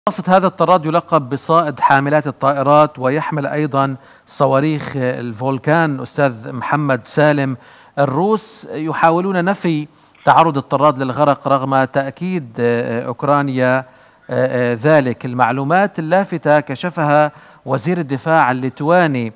قصة هذا الطراد يلقب بصائد حاملات الطائرات ويحمل أيضا صواريخ الفولكان. أستاذ محمد سالم، الروس يحاولون نفي تعرض الطراد للغرق رغم تأكيد أوكرانيا ذلك. المعلومات اللافتة كشفها وزير الدفاع الليتواني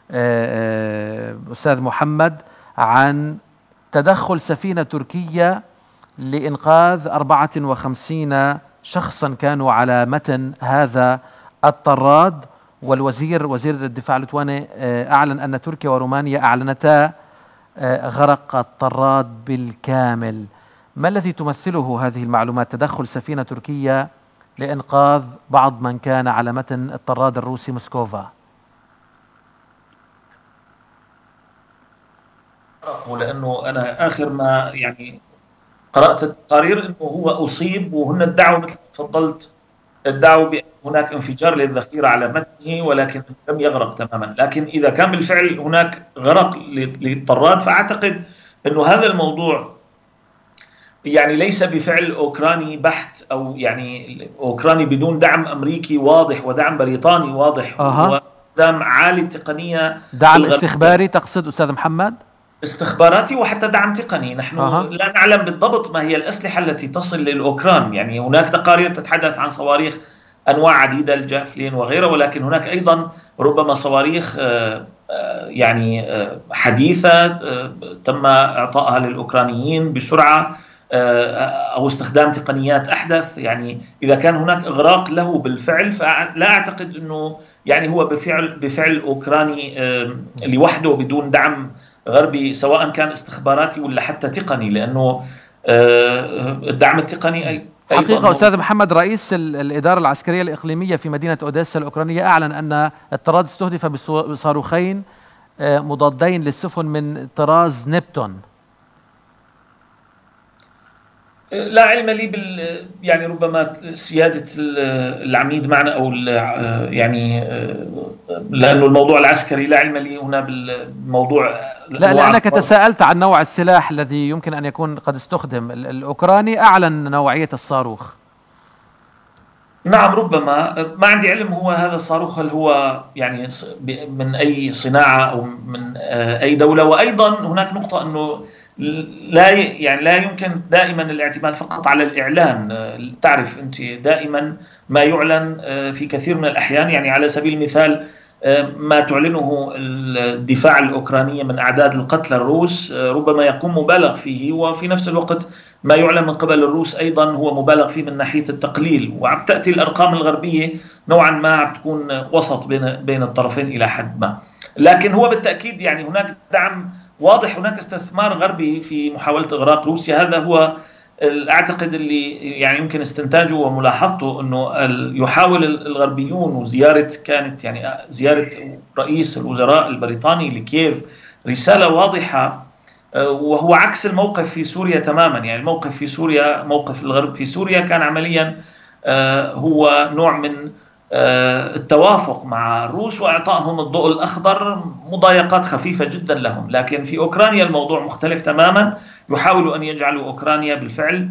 أستاذ محمد عن تدخل سفينة تركية لإنقاذ 54 شخصا كانوا على متن هذا الطراد، وزير الدفاع الليتواني أعلن أن تركيا ورومانيا أعلنتا غرق الطراد بالكامل. ما الذي تمثله هذه المعلومات؟ تدخل سفينة تركية لإنقاذ بعض من كان على متن الطراد الروسي موسكوفا. لأنه أنا آخر ما قرأت التقارير أنه هو أصيب، وهن ادعوا مثل ما تفضلت، ادعوا بأن هناك انفجار للذخيرة على متنه ولكن لم يغرق تماما. لكن إذا كان بالفعل هناك غرق للطراد فأعتقد أنه هذا الموضوع ليس بفعل أوكراني بحت، أو أوكراني بدون دعم أمريكي واضح ودعم بريطاني واضح واستخدام عالي التقنية. دعم استخباري تقصد أستاذ محمد؟ استخباراتي وحتى دعم تقني. نحن لا نعلم بالضبط ما هي الأسلحة التي تصل للأوكران. هناك تقارير تتحدث عن صواريخ أنواع عديدة، الجافلين وغيره، ولكن هناك أيضا ربما صواريخ حديثة تم إعطائها للأوكرانيين بسرعة، أو استخدام تقنيات أحدث. إذا كان هناك إغراق له بالفعل فلا أعتقد أنه هو بفعل أوكراني لوحده بدون دعم غربي، سواء كان استخباراتي ولا حتى تقني، لأنه الدعم التقني حقيقة أستاذ محمد، رئيس الإدارة العسكرية الإقليمية في مدينة أوديسا الأوكرانية أعلن أن الطراد استهدف بصاروخين مضادين للسفن من طراز نبتون. لا علم لي ربما سيادة العميد معنا، أو لأنه الموضوع العسكري لا علم لي هنا بالموضوع. لا، لأنك تساءلت عن نوع السلاح الذي يمكن أن يكون قد استخدم. الأوكراني أعلن نوعية الصاروخ. نعم، ربما ما عندي علم هو هذا الصاروخ هل هو من أي صناعة أو من أي دولة. وأيضا هناك نقطة أنه لا يمكن دائما الاعتماد فقط على الإعلان. تعرف أنت دائما ما يعلن في كثير من الأحيان، على سبيل المثال ما تعلنه الدفاع الأوكرانية من أعداد القتلى الروس ربما يكون مبالغ فيه، وفي نفس الوقت ما يعلن من قبل الروس أيضا هو مبالغ فيه من ناحية التقليل. وعم تأتي الأرقام الغربية نوعا ما عم تكون وسط بين الطرفين إلى حد ما. لكن هو بالتأكيد هناك دعم واضح، هناك استثمار غربي في محاولة إغراق روسيا. هذا هو أعتقد اللي يمكن استنتاجه وملاحظته، أنه يحاول الغربيون، وزيارة كانت زيارة رئيس الوزراء البريطاني لكييف رسالة واضحة، وهو عكس الموقف في سوريا تماما. الموقف في سوريا، موقف الغرب في سوريا كان عمليا هو نوع من التوافق مع الروس وإعطائهم الضوء الأخضر، مضايقات خفيفة جدا لهم. لكن في أوكرانيا الموضوع مختلف تماما. يحاولوا أن يجعلوا أوكرانيا بالفعل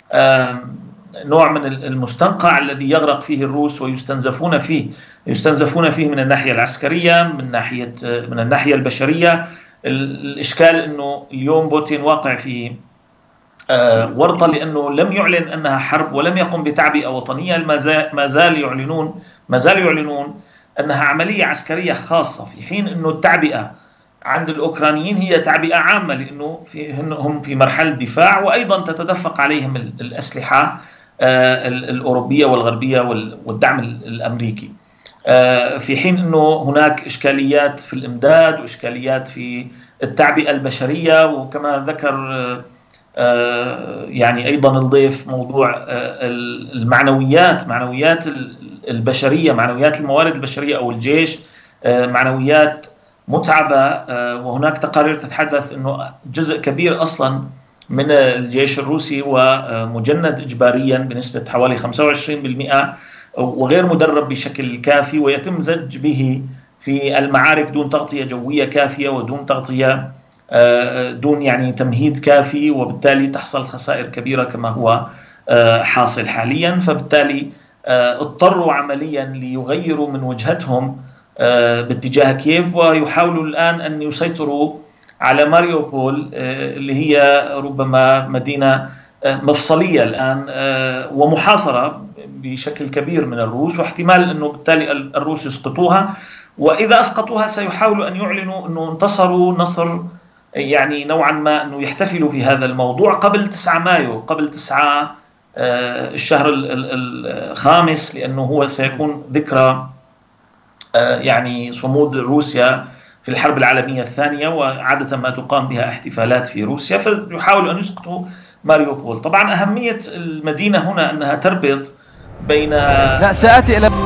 نوع من المستنقع الذي يغرق فيه الروس ويستنزفون فيه من الناحية العسكرية، من الناحية البشرية. الإشكال أنه اليوم بوتين واقع في ورطة، لأنه لم يعلن أنها حرب ولم يقم بتعبئة وطنية. ما زالوا يعلنون أنها عملية عسكرية خاصة، في حين أنه التعبئة عند الأوكرانيين هي تعبئة عامة، لأنه هم في مرحلة دفاع، وأيضا تتدفق عليهم الأسلحة الأوروبية والغربية والدعم الأمريكي، في حين أنه هناك إشكاليات في الإمداد وإشكاليات في التعبئة البشرية. وكما ذكر أيضا الضيف موضوع معنويات البشرية، معنويات الموارد البشرية أو الجيش، معنويات متعبة. وهناك تقارير تتحدث أنه جزء كبير أصلا من الجيش الروسي ومجند إجباريا بنسبة حوالي 25%، وغير مدرب بشكل كافي، ويتم زج به في المعارك دون تغطية جوية كافية ودون تغطية دون تمهيد كافي، وبالتالي تحصل خسائر كبيرة كما هو حاصل حاليا. فبالتالي اضطروا عمليا ليغيروا من وجهتهم باتجاه كييف، ويحاولوا الآن أن يسيطروا على ماريوبول اللي هي ربما مدينة مفصلية الآن ومحاصرة بشكل كبير من الروس، واحتمال أنه بالتالي الروس يسقطوها، وإذا أسقطوها سيحاولوا أن يعلنوا أنه انتصروا نصر يعني نوعا ما، أنه يحتفلوا بهذا الموضوع قبل 9 مايو، قبل 9 الشهر الخامس، لأنه هو سيكون ذكرى يعني صمود روسيا في الحرب العالمية الثانية، وعادة ما تقام بها احتفالات في روسيا، فيحاولوا أن يسقطوا ماريوبول. طبعا أهمية المدينة هنا أنها تربط بين لا سآتي إلى